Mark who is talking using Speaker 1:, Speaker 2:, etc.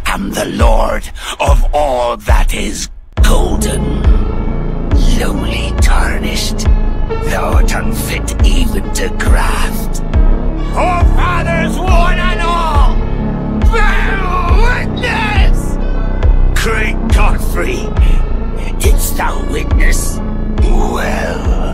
Speaker 1: am the lord of all that is golden. Lowly tarnished, thou art unfit even to graft. Forefathers, one and all, bear witness! Great Godfrey, didst thou witness? Well,